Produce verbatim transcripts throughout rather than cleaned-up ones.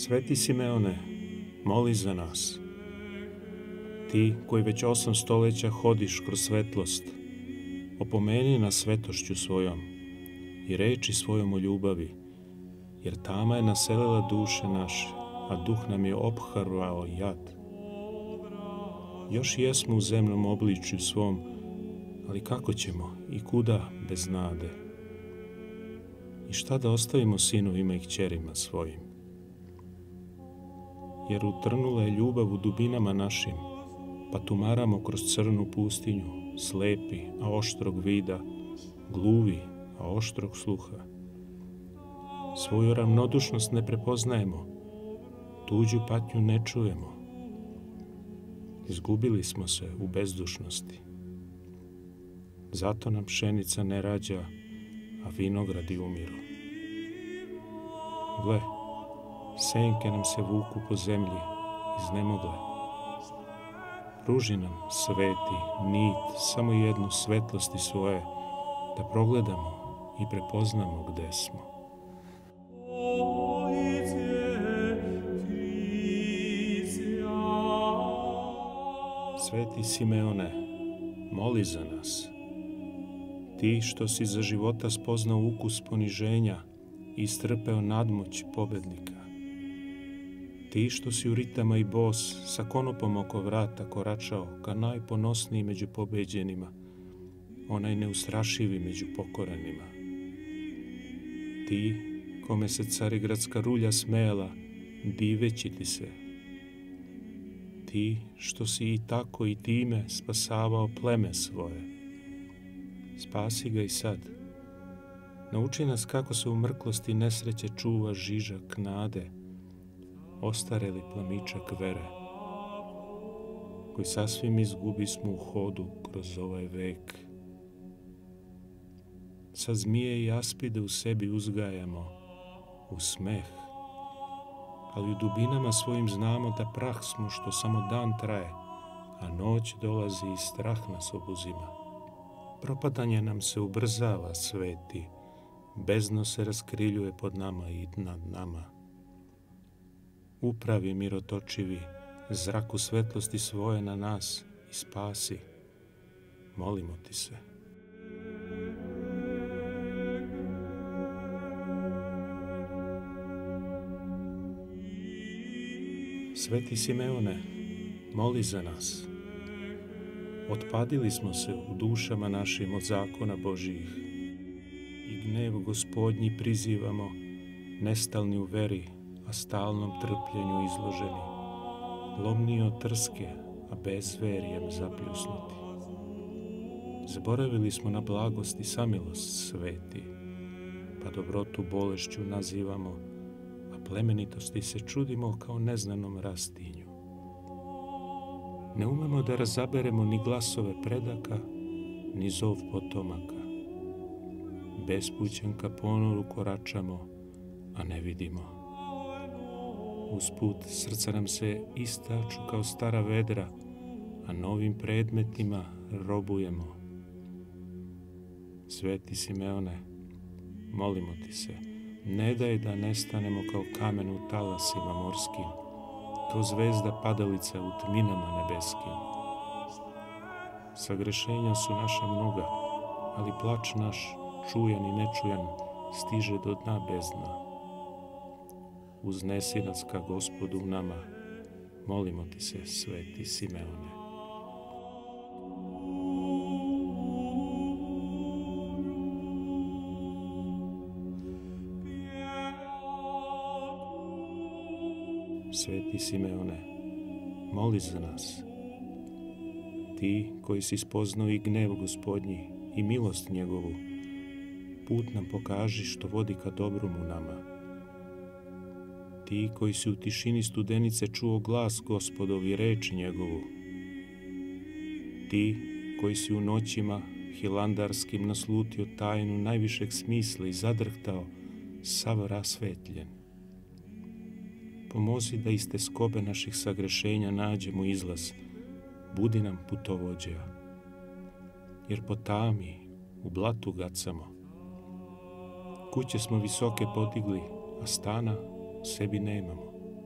Sveti Simeone, moli za nas. Ti koji već osam stoleća hodiš kroz svetlost, opomeni nas svetošću svojom i reči svojom o ljubavi, jer tama je naselila duše naše, a duh nam je ophrvao jad. Još jesmo u zemnom obličju svom, ali kako ćemo i kuda bez nade? I šta da ostavimo sinovima i kćerima svojim? Jer utrnula je ljubav u dubinama našim, pa tumaramo kroz crnu pustinju, slepi, a oštrog vida, gluvi, a oštrog sluha. Svoju ravnodušnost ne prepoznajemo, tuđu patnju ne čujemo. Izgubili smo se u bezdušnosti. Zato nam pšenica ne rađa, a vinogradi umiru. Gle, senke nam se vuku po zemlji, iznemogle. Pruži nam, sveti, nit, samo jednu svetlosti svoje, da progledamo i prepoznamo gde smo. Sveti Simeone, moli za nas. Ti što si za života spoznao ukus poniženja i istrpeo nadmoć pobednika. Ti što si u ritama i bos sa konopom oko vrata koračao ka najponosniji među pobeđenima, onaj neustrašivi među pokorenima. Ti kome se carigradska rulja smela, diveći ti se. Ti što si i tako i time spasavao pleme svoje, spasi ga i sad. Nauči nas kako se u mrklosti nesreće čuva žižak nade, ostareli plamičak vere, koji sasvim izgubi smo u hodu kroz ovaj vek. Sa zmije i aspide u sebi uzgajamo, u smeh, ali u dubinama svojim znamo da prah smo što samo dan traje, a noć dolazi i strah nas obuzima. Propadanje nam se ubrzava, sveti, bezno se raskriljuje pod nama i nad nama. Upravi, mirotočivi, zraku svetlosti svoje na nas i spasi. Molimo ti se. Sveti Simeone, moli za nas. Otpadili smo se u dušama našim od zakona Božijih i gnev Gospodnji prizivamo, nestalni u veri, a stalnom trpljenju izloženi, lomniji od trske, a bezverijem zapljusnuti. Zaboravili smo na blagost i samilost, sveti, pa dobrotu bolešću nazivamo, a plemenitosti se čudimo kao neznanom rastinju. Ne umemo da razaberemo ni glasove predaka, ni zov potomaka. Bespućen ka ponoru koračamo, a ne vidimo. Usput srca nam se istaču kao stara vedra, a novim predmetima robujemo. Sveti Simeone, molimo ti se, ne daj da nestanemo kao kamen u talasima morskim, kao zvezda padalica u tminama nebeskim. Sagrešenja su naša mnoga, ali plač naš, čujan i nečujan, stiže do dna bezdna. Uznesi nas ka Gospodu u nama, molimo ti se, sveti Simeone. Sveti Simeone, moli za nas. Ti koji si spoznao i gnev Gospodnji i milost njegovu, put nam pokaži što vodi ka dobrom u nama. Ti koji si u tišini studenice čuo glas Gospodov i reč njegovu. Ti koji si u noćima hilandarskim naslutio tajnu najvišeg smisla i zadrhtao, sav rasvetljen. Pomozi da iz te skobe naših sagrešenja nađemo izlaz, budi nam putovođa, jer po tami u blatu gacamo. Kuće smo visoke podigli, a stana u sebi nemamo.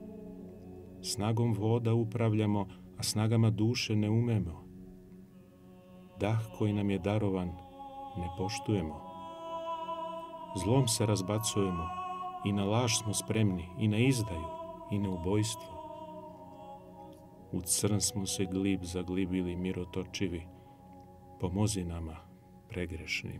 Snagom voda upravljamo, a snagama duše ne umemo. Dah koji nam je darovan ne poštujemo. Zlom se razbacujemo i na laž smo spremni, i na izdaju, i na ubojstvo. U crn smo se glib zaglibili mirotočivi, pomozi nama pregrešnim.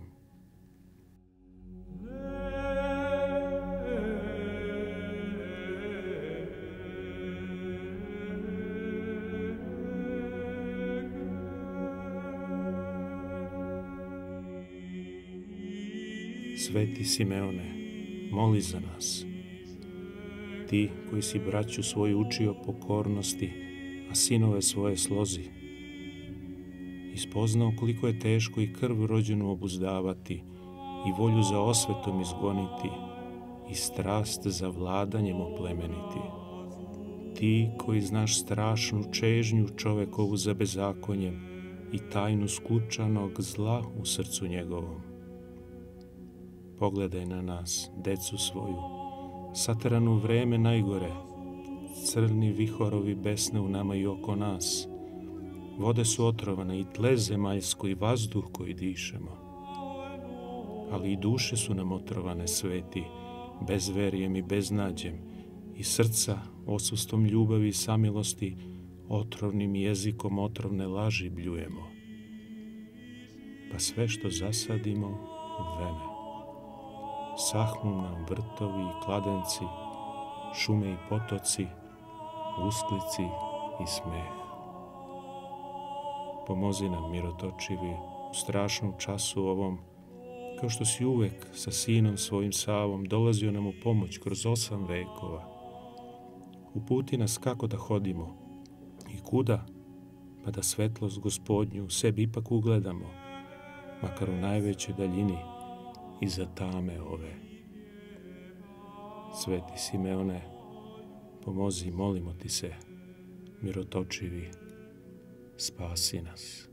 Sveti Simeone, moli za nas. Ti koji si braću svoju učio pokornosti, a sinove svoje slozi. Ispoznao koliko je teško i krv rođenu obuzdavati, i volju za osvetom izgoniti, i strast za vladanjem oplemeniti. Ti koji znaš strašnu čežnju čovekovu za bezakonjem i tajnu skučanog zla u srcu njegovom. Pogledaj na nas, decu svoju, sateranu vreme najgore, crni vihorovi besne u nama i oko nas. Vode su otrovane i tle zemaljsko i vazduh koji dišemo. Ali i duše su nam otrovane, sveti, bezverjem i beznađem, i srca odsustvom ljubavi i samilosti, otrovnim jezikom otrovne laži bljujemo. Pa sve što zasadimo, vene. Sahnu nam vrtovi i kladenci, šume i potoci, usklici i smeh. Pomozi nam, mirotočivi, u strašnom času ovom, kao što si uvek sa sinom svojim Savom dolazio nam u pomoć kroz osam vekova. Uputi nas kako da hodimo i kuda, pa da svetlost Gospodnju u sebi ipak ugledamo, makar u najvećoj daljini iza tame ove. Sveti Simeone, pomozi, molimo ti se, mirotočivi, spasi nas.